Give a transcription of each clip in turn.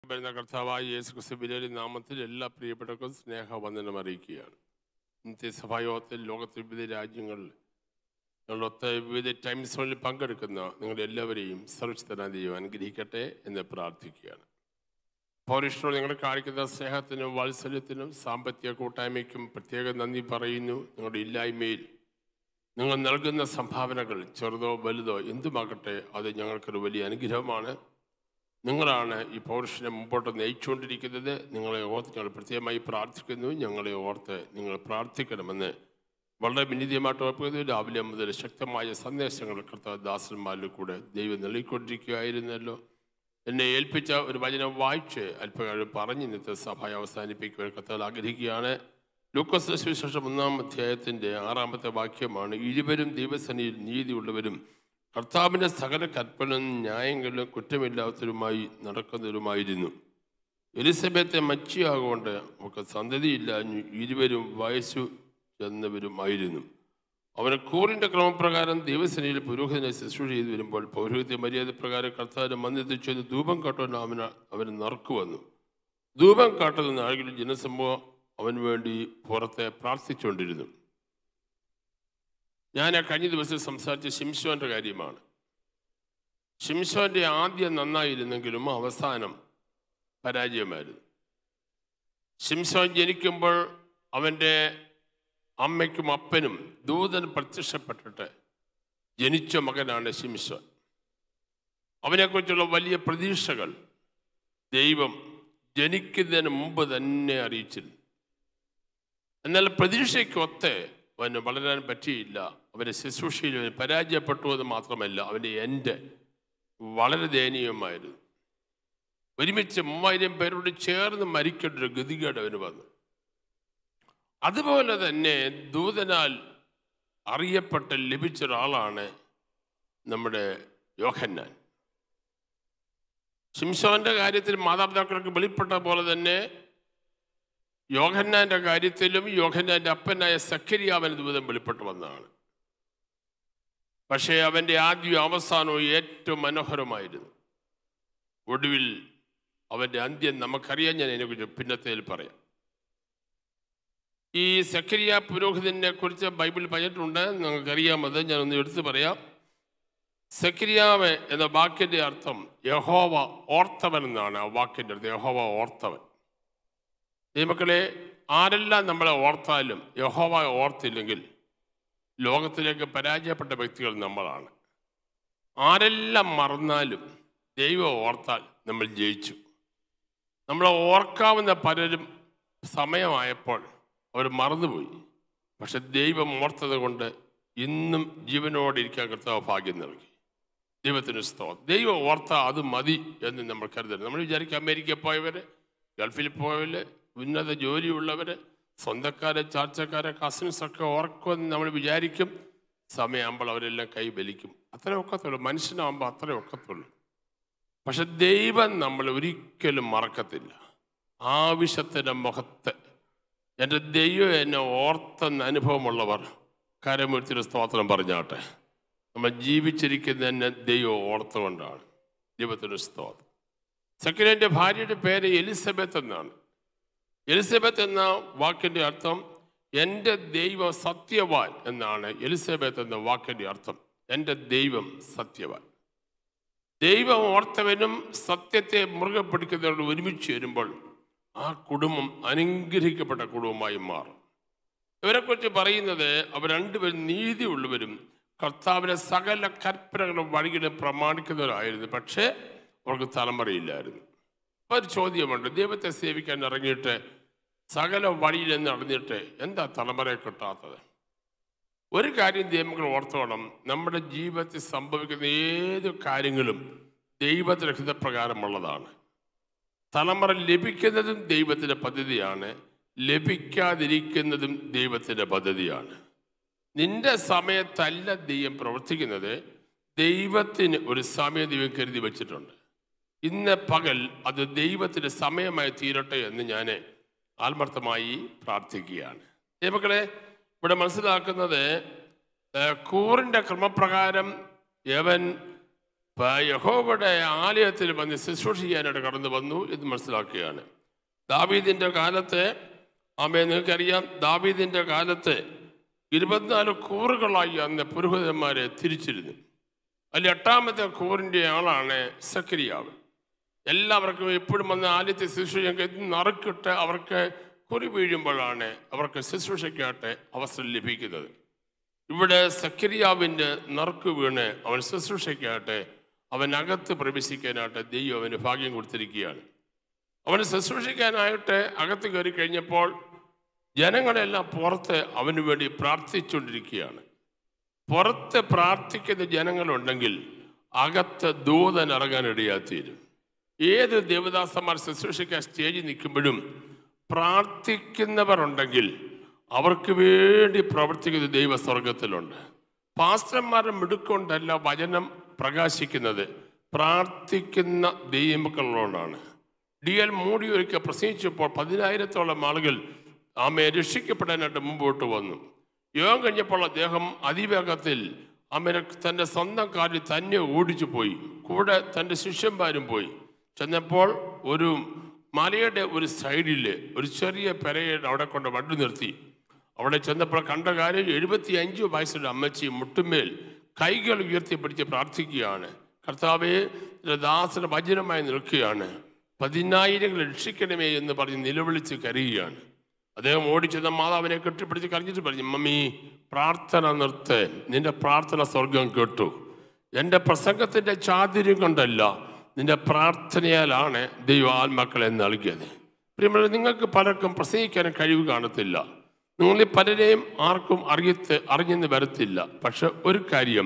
വരുന്ന കർത്താവായ യേശുക്രിസ്തുവിന്റെ നാമത്തിൽ എല്ലാ പ്രിയപ്പെട്ടവർക്കും സ്നേഹവന്ദനം അറിയിക്കുകയാണ്. ഇന്നത്തെ സഭായോഗത്തിൽ ലോകത്തെ വിവിധ രാജ്യങ്ങളിൽ ഞങ്ങളൊത്ത വിവിധ ടൈം സോണിൽ പങ്കെടുക്കുന്ന നിങ്ങളുടെ എല്ലാവരെയും സർവ്വശക്തനായ ദൈവം അനുഗ്രഹിക്കട്ടെ എന്ന് പ്രാർത്ഥിക്കുകയാണ്. പൗരുഷനോട് നിങ്ങൾ കാണിക്കുന്ന സ്നേഹത്തിനും വാത്സല്യത്തിനും സാമ്പത്തിക കൂട്ടായ്മയ്ക്കും പ്രത്യേക നന്ദി പറയുന്നു. നിങ്ങളുടെ ഇല്ലായ്മയിൽ നിങ്ങൾ നൽകുന്ന സംഭാവനകൾ ചെറുതോ വലുതോ എന്തുമാകട്ടെ അത് ഞങ്ങൾക്കൊരു വലിയ അനുഗ്രഹമാണ്. നിങ്ങളാണ് ഈ പൗരുഷനെ മുമ്പോട്ട് നയിച്ചുകൊണ്ടിരിക്കുന്നത്. നിങ്ങളെ ഓർത്ത് ഞങ്ങൾ പ്രത്യേകമായി പ്രാർത്ഥിക്കുന്നു. ഞങ്ങളെ ഓർത്ത് നിങ്ങൾ പ്രാർത്ഥിക്കണമെന്ന് വളരെ വിനീതമായിട്ട് ഓർക്കുന്നത്. രാവിലെ മുതൽ ശക്തമായ സന്ദേശങ്ങൾ കർത്താദാസന്മാരിൽ കൂടെ ദൈവം നൽകിക്കൊണ്ടിരിക്കുകയായിരുന്നല്ലോ. എന്നെ ഏൽപ്പിച്ച ഒരു വചനം വായിച്ച് അല്പകാലം പറഞ്ഞ് ഇന്നത്തെ സഭ അവസാനിപ്പിക്കുവാൻ കർത്താവ് ആഗ്രഹിക്കുകയാണ്. ലൂക്കോസ് സുവിശേഷം 1-ാം അധ്യായത്തിൻ്റെ 6-ാമത്തെ വാക്യമാണ്. ഇരുവരും ദൈവസന്നിധിയിൽ നീതിയുള്ളവരും കർത്താവിൻ്റെ സകല കൽപ്പനയും ന്യായങ്ങളിലും കുറ്റമില്ലാത്തവരുമായി നടക്കുന്നവരുമായിരുന്നു. എലിസബത്തെ മച്ചിയാകൊണ്ട് അവർക്ക് സന്തതിയില്ലാഞ്ഞു. ഇരുവരും വയസ്സു ചെന്നവരുമായിരുന്നു. അവന് കൂറിൻ്റെ ക്രമപ്രകാരം ദൈവസേനയിൽ പുരോഹിതനെ ശുശ്രൂഷ ചെയ്തു വരുമ്പോൾ പൗരോഹിത്യ മര്യാദ പ്രകാരം കർത്താവിൻ്റെ മന്ദിരത്തിൽ ചെന്ന് ധൂപം കാട്ടുവാൻ അവന് നറുക്കു വന്നു. ധൂപം കാട്ടുന്ന നാളുകളിൽ ജനസമൂഹം അവന് വേണ്ടി പുറത്തെ പ്രാർത്ഥിച്ചുകൊണ്ടിരുന്നു. ഞാൻ കഴിഞ്ഞ ദിവസം സംസാരിച്ച ശിംശോൻ്റെ കാര്യമാണ്. ശിംശോൻ്റെ ആദ്യം നന്നായിരുന്നെങ്കിലും അവസാനം പരാജയമായിരുന്നു. ശിംശോൻ ജനിക്കുമ്പോൾ അവൻ്റെ അമ്മയ്ക്കും അപ്പനും ദൂതൻ പ്രത്യക്ഷപ്പെട്ടിട്ട് ജനിച്ച മകനാണ് ശിംശോൻ. അവനെക്കുറിച്ചുള്ള വലിയ പ്രതീക്ഷകൾ ദൈവം ജനിക്കുന്നതിന് മുമ്പ് തന്നെ അറിയിച്ചിരുന്നു. എന്നാൽ പ്രതീക്ഷയ്ക്കൊത്ത് അവന് വളരാൻ പറ്റിയില്ല. അവൻ്റെ ശുശ്രൂഷയിൽ പരാജയപ്പെട്ടു എന്ന് മാത്രമല്ല, അവൻ്റെ എൻ്റെ വളരെ ദയനീയമായിരുന്നു. ഒരുമിച്ച് 3000 പേരോട് ചേർന്ന് മരിക്കേണ്ട ഒരു ഗതികേട് അവന് വന്നു. അതുപോലെ തന്നെ ദൂതനാൽ അറിയപ്പെട്ട ലഭിച്ച ഒരാളാണ് നമ്മുടെ യോഹന്നാൻ. ശിംശോന്റെ കാര്യത്തിൽ മാതാപിതാക്കൾക്ക് വെളിപ്പെട്ട പോലെ തന്നെ യോഹന്നാന്റെ കാര്യത്തിലും യോഹന്നാന്റെ അപ്പനായ സഖരിയാവിന് ദൂതം വെളിപ്പെട്ടു വന്നതാണ്. പക്ഷേ അവൻ്റെ ആദ്യവും അവസാനവും ഏറ്റവും മനോഹരമായിരുന്നു. ഒടുവിൽ അവൻ്റെ അന്ത്യം നമുക്കറിയാം. ഞാൻ അതിനെക്കുറിച്ച് പിന്നത്തേൽ പറയാം. ഈ സഖരിയ പുരോഹിതനെ കുറിച്ച് ബൈബിളിൽ പറഞ്ഞിട്ടുണ്ട്, നിങ്ങൾക്കറിയാമത്. ഞാനൊന്ന് എടുത്തു പറയാം. സഖരിയാവ് എന്ന വാക്കിൻ്റെ അർത്ഥം യഹോവ ഓർത്തവൻ എന്നാണ്. ആ വാക്കിൻ്റെ അർത്ഥം യഹോവ ഓർത്തവൻ. ദൈവമക്കളെ, ആരെല്ലാം നമ്മളെ ഓർത്താലും യഹോവ ഓർത്തില്ലെങ്കിൽ ലോകത്തിലേക്ക് പരാജയപ്പെട്ട വ്യക്തികൾ നമ്മളാണ്. ആരെല്ലാം മറന്നാലും ദൈവം ഓർത്താൽ നമ്മൾ ജയിച്ചു. നമ്മളെ ഓർക്കാവുന്ന പലരും സമയമായപ്പോൾ അവർ മറന്നുപോയി. പക്ഷെ ദൈവം ഓർത്തത് കൊണ്ട് ഇന്നും ജീവനോടെ ഇരിക്കാൻ കർത്താവ് ഭാഗ്യം നൽകി. ദൈവത്തിന് സ്തോത്രം. ദൈവം ഓർത്താൽ അത് മതി എന്ന് നമ്മൾ കരുതരുത്. നമ്മൾ വിചാരിക്കും അമേരിക്കയിൽ പോയവർ, ഗൾഫിൽ പോയവർ, ഉന്നത ജോലിയുള്ളവർ, സ്വന്തക്കാരെ, ചാർച്ചക്കാരെ, കസിൻസൊക്കെ ഓർക്കുമെന്ന് നമ്മൾ വിചാരിക്കും. സമയമാകുമ്പോൾ അവരെല്ലാം കൈ വലിക്കും. അത്രേ ഒക്കത്തുള്ളൂ. മനുഷ്യനാകുമ്പോൾ അത്രേ ഒക്കത്തുള്ളൂ. പക്ഷെ ദൈവം നമ്മൾ ഒരിക്കലും മറക്കത്തില്ല. ആവശ്യത്തിൻ്റെ മുഖത്ത് എൻ്റെ ദൈവം എന്നെ ഓർത്തെന്ന അനുഭവമുള്ളവർ കരമുയർത്തി സ്തോത്രം പറഞ്ഞാട്ടെ. നമ്മൾ ജീവിച്ചിരിക്കുന്ന എന്നെ ദൈവം ഓർത്തുകൊണ്ടാണ്. ദൈവത്തിന് സ്തോത്രം. സഖരിയാവിന്റെ ഭാര്യയുടെ പേര് എലിസബത്ത് എന്നാണ്. എലിസബത്ത് എന്ന വാക്കിൻ്റെ അർത്ഥം എൻ്റെ ദൈവം സത്യവാൻ എന്നാണ്. എലിസബത്ത് എന്ന വാക്കിൻ്റെ അർത്ഥം എൻ്റെ ദൈവം സത്യവാൻ. ദൈവം ഓർത്തവനും സത്യത്തെ മുറുകെ പിടിക്കുന്നവരോട് ഒരുമിച്ച് വരുമ്പോൾ ആ കുടുംബം അനുഗ്രഹിക്കപ്പെട്ട കുടുംബമായി മാറും. ഇവരെക്കുറിച്ച് പറയുന്നത് അവർ രണ്ടുപേരും നീതിയുള്ളവരും കർത്താവിനെ സകല കൽപ്പനകളും വഴികളും പ്രമാണിക്കുന്നവരായിരുന്നു. പക്ഷേ അവർക്ക് തലമുറയില്ലായിരുന്നു. അപ്പോൾ ഒരു ചോദ്യമുണ്ട്, ദൈവത്തെ സേവിക്കാൻ ഇറങ്ങിയിട്ട് സകല വഴിയിൽ നിന്ന് നടന്നിട്ട് എന്താ തലമുറയെ കിട്ടാത്തത്? ഒരു കാര്യം ദൈവങ്ങൾ ഓർത്തോണം, നമ്മുടെ ജീവിതത്തിൽ സംഭവിക്കുന്ന ഏത് കാര്യങ്ങളും ദൈവത്തിൻ്റെ ഹിതപ്രകാരമുള്ളതാണ്. തലമുറ ലഭിക്കുന്നതും ദൈവത്തിൻ്റെ പദ്ധതിയാണ്, ലഭിക്കാതിരിക്കുന്നതും ദൈവത്തിൻ്റെ പദ്ധതിയാണ്. നിന്റെ സമയത്തല്ല ദൈവം പ്രവർത്തിക്കുന്നത്. ദൈവത്തിന് ഒരു സമയം ദൈവം കരുതി വച്ചിട്ടുണ്ട്. ഇന്ന് പകൽ അത് ദൈവത്തിൻ്റെ സമയമായി തീരട്ടെ എന്ന് ഞാൻ ആത്മാർത്ഥമായി പ്രാർത്ഥിക്കുകയാണ്. ദൈവമക്കളെ, ഇവിടെ മനസ്സിലാക്കുന്നത് കൂറിൻ്റെ ക്രമപ്രകാരം യവൻ യഹോവയുടെ ആലയത്തിൽ വന്ന് ശുശ്രൂഷ ചെയ്യാനായിട്ട് കടന്നു വന്നു എന്ന് മനസ്സിലാക്കുകയാണ്. ദാവീദിൻ്റെ കാലത്ത് നിങ്ങൾക്കറിയാം, ദാവീദിൻ്റെ കാലത്ത് 24 കൂറുകളായി അന്ന് പുരോഹിതന്മാരെ തിരിച്ചിരുന്നു. അതിൽ 8ാമത്തെ കൂറിൻ്റെ ആളാണ് സക്കരിയാവ്. എല്ലാവർക്കും എപ്പോഴും വന്ന് ആലയത്തെ ശുശ്രൂഷ നറുക്കിട്ട് അവർക്ക് കുറി വീഴുമ്പോഴാണ് അവർക്ക് ശുശ്രൂഷയ്ക്കായിട്ട് അവസരം ലഭിക്കുന്നത്. ഇവിടെ സക്കരിയാവിൻ്റെ നറുക്ക് വീണ് അവൻ ശുശ്രൂഷയ്ക്കായിട്ട് അവനകത്ത് പ്രവേശിക്കാനായിട്ട് ദൈവം അവന് ഭാഗ്യം കൊടുത്തിരിക്കുകയാണ്. അവന് ശുശ്രൂഷിക്കാനായിട്ട് അകത്ത് കയറി കഴിഞ്ഞപ്പോൾ ജനങ്ങളെല്ലാം പുറത്ത് അവന് വേണ്ടി പ്രാർത്ഥിച്ചുകൊണ്ടിരിക്കുകയാണ്. പുറത്ത് പ്രാർത്ഥിക്കുന്ന ജനങ്ങളുണ്ടെങ്കിൽ അകത്ത് ദൂതൻ ഇറങ്ങാനിടയാത്തീരും. ഏത് ദേവദാസന്മാർ ശുശ്രൂഷിക്കാൻ സ്റ്റേജിൽ നിൽക്കുമ്പോഴും പ്രാർത്ഥിക്കുന്നവർ ഉണ്ടെങ്കിൽ അവർക്ക് വേണ്ടി പ്രവർത്തിക്കുന്ന ദൈവ സ്വർഗത്തിലുണ്ട്. പാസ്റ്റർമാരുടെ മിടുക്കൊണ്ടല്ല വചനം പ്രകാശിക്കുന്നത്, പ്രാർത്ഥിക്കുന്ന ദൈവമക്കളോടാണ്. DL മൂടി ഒരിക്കൽ പ്രസംഗിച്ചപ്പോൾ 10,000-ഓളം ആളുകൾ രക്ഷിക്കപ്പെടാനായിട്ട് മുമ്പോട്ട് വന്നു. യോഗം കഴിഞ്ഞപ്പോൾ അദ്ദേഹം അതിവേഗത്തിൽ തൻ്റെ സ്വന്തം കാലിൽ തന്നെ ഓടിച്ചു പോയി. കൂടെ തൻ്റെ ശിഷ്യന്മാരും പോയി. ചെന്നപ്പോൾ ഒരു മലയുടെ ഒരു സൈഡിൽ ഒരു ചെറിയ പെരയെ അവിടെ കൊണ്ട് വണ്ടി നിർത്തി. അവിടെ ചെന്നപ്പോൾ കണ്ട കാര്യം 75 വയസ്സുള്ള അമ്മച്ചി മുട്ടുമേൽ കൈകൾ ഉയർത്തിപ്പിടിച്ച് പ്രാർത്ഥിക്കുകയാണ്. കർത്താവേ, ദാസന് വചനമായി നിൽക്കുകയാണ്, 10,000 രക്ഷിക്കണമേ എന്ന് പറഞ്ഞ് നിലവിളിച്ച് കരയുകയാണ്. അദ്ദേഹം ഓടിച്ചെന്ന മാതാവിനെ കെട്ടിപ്പിടിച്ച് കരഞ്ഞിട്ട് പറഞ്ഞു, മമ്മി പ്രാർത്ഥന നിർത്ത്, നിന്റെ പ്രാർത്ഥന സ്വർഗം കേട്ടു. എൻ്റെ പ്രസംഗത്തിൻ്റെ ചാതുര്യം കൊണ്ടല്ല, നിന്റെ പ്രാർത്ഥനയാലാണ് ദൈവം ആത്മാക്കളെ നൽകിയത്. പ്രിയമുള്ള, നിങ്ങൾക്ക് പലർക്കും പ്രസംഗിക്കാൻ കഴിവ് കാണത്തില്ല, നിങ്ങളിൽ പലരെയും ആർക്കും അറിഞ്ഞെന്ന് വരത്തില്ല. പക്ഷെ ഒരു കാര്യം,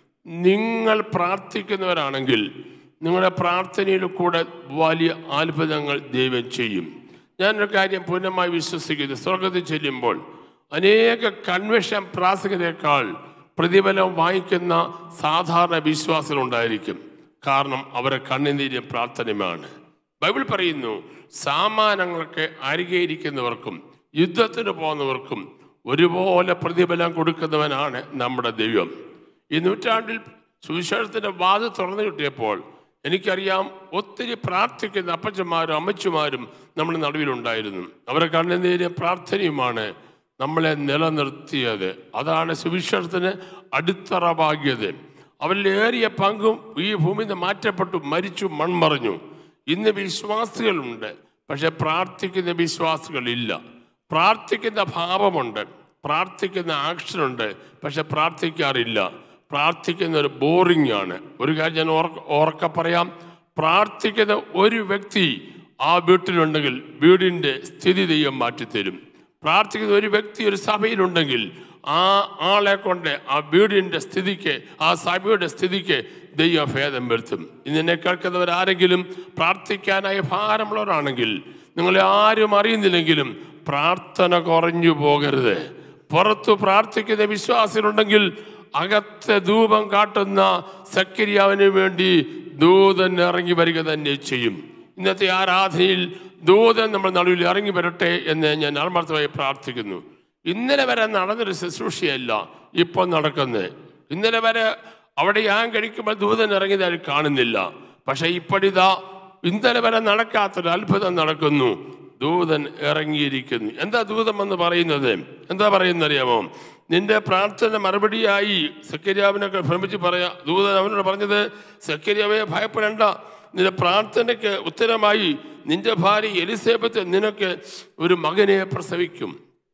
നിങ്ങൾ പ്രാർത്ഥിക്കുന്നവരാണെങ്കിൽ നിങ്ങളുടെ പ്രാർത്ഥനയിൽ കൂടെ വലിയ അത്ഭുതങ്ങൾ ദൈവം ചെയ്യും. ഞാനൊരു കാര്യം പൂർണ്ണമായി വിശ്വസിക്കുന്നു, സ്വർഗത്തിൽ ചെല്ലുമ്പോൾ അനേക കൺവെൻഷൻ പ്രാസംഗികരെക്കാൾ പ്രതിഫലം വാങ്ങിക്കുന്ന സാധാരണ വിശ്വാസികളുണ്ടായിരിക്കും. കാരണം അവരെ കണ്ണുനീരും പ്രാർത്ഥനയുമാണ്. ബൈബിൾ പറയുന്നു, സാമാനങ്ങൾക്ക് അരികെ ഇരിക്കുന്നവർക്കും യുദ്ധത്തിന് പോകുന്നവർക്കും ഒരുപോലെ പ്രതിഫലം കൊടുക്കുന്നവനാണ് നമ്മുടെ ദൈവം. ഈ നൂറ്റാണ്ടിൽ സുവിശേഷത്തിൻ്റെ വാതിൽ തുറന്നു കിട്ടിയപ്പോൾ എനിക്കറിയാം, ഒത്തിരി പ്രാർത്ഥിക്കുന്ന അപ്പച്ചന്മാരും അമ്മച്ചുമാരും നമ്മുടെ നടുവിലുണ്ടായിരുന്നു. അവരെ കണ്ണുനീരും പ്രാർത്ഥനയുമാണ് നമ്മളെ നിലനിർത്തിയത്. അതാണ് സുവിശേഷത്തിന് അടിത്തറവാകിയത്. അവരിലേറിയ പങ്കും ഈ ഭൂമിയിൽ നിന്ന് മാറ്റപ്പെട്ടു, മരിച്ചു, മൺമറഞ്ഞു. ഇന്ന് വിശ്വാസികളുണ്ട്, പക്ഷെ പ്രാർത്ഥിക്കുന്ന വിശ്വാസികളില്ല. പ്രാർത്ഥിക്കുന്ന ഭാവമുണ്ട്, പ്രാർത്ഥിക്കുന്ന ആക്ഷനുണ്ട്, പക്ഷെ പ്രാർത്ഥിക്കാറില്ല. പ്രാർത്ഥിക്കുന്ന ഒരു ബോറിംഗ് ആണ്. ഒരു കാര്യം ഞാൻ ഓർക്ക പറയാം, പ്രാർത്ഥിക്കുന്ന ഒരു വ്യക്തി ആ വീട്ടിലുണ്ടെങ്കിൽ വീടിൻ്റെ സ്ഥിതി ദൈവം മാറ്റിത്തരും. പ്രാർത്ഥിക്കുന്ന ഒരു വ്യക്തി ഒരു സഭയിലുണ്ടെങ്കിൽ ആ ആളെ കൊണ്ട് ആ വീടിൻ്റെ സ്ഥിതിക്ക്, ആ സഭയുടെ സ്ഥിതിക്ക് ദൈവം ഭേദം വരുത്തും. ഇന്നെ കേൾക്കുന്നവരാരെങ്കിലും പ്രാർത്ഥിക്കാനായി ഭാരമുള്ളവരാണെങ്കിൽ, നിങ്ങളെ ആരും അറിയുന്നില്ലെങ്കിലും പ്രാർത്ഥന കുറഞ്ഞു പോകരുത്. പുറത്തു പ്രാർത്ഥിക്കുന്ന വിശ്വാസികളുണ്ടെങ്കിൽ അകത്തെ ധൂപം കാട്ടുന്ന സക്കരിയാവിന് വേണ്ടി ദൂതൻ ഇറങ്ങി വരിക തന്നെ ചെയ്യും. ഇന്നത്തെ ആരാധനയിൽ ദൂതൻ നമ്മൾ നടുവിൽ ഇറങ്ങി വരട്ടെ എന്ന് ഞാൻ ആത്മാർത്ഥമായി പ്രാർത്ഥിക്കുന്നു. ഇന്നലെ വരെ നടന്നൊരു ശുശ്രൂഷയല്ല ഇപ്പോൾ നടക്കുന്നത്. ഇന്നലെ വരെ അവിടെ ഞാൻ കഴിക്കുമ്പോൾ ദൂതൻ ഇറങ്ങിയതായി കാണുന്നില്ല. പക്ഷെ ഇപ്പോഴിതാ ഇന്നലെ വരെ നടക്കാത്തൊരു അത്ഭുതം നടക്കുന്നു. ദൂതൻ ഇറങ്ങിയിരിക്കുന്നു. എന്താ ദൂതം എന്ന് പറയുന്നത്? എന്താ പറയുന്നറിയാമോ? നിന്റെ പ്രാർത്ഥന മറുപടിയായി സക്കരിയാവിനൊക്കെ ഭ്രമിച്ച് പറയാ. ദൂതൻ അവനോട് പറഞ്ഞത്, സക്കരിയാവെ ഭയപ്പെടേണ്ട, നിന്റെ പ്രാർത്ഥനയ്ക്ക് ഉത്തരമായി നിന്റെ ഭാര്യ എലിസബത്ത് നിനക്ക് ഒരു മകനെ പ്രസവിക്കും.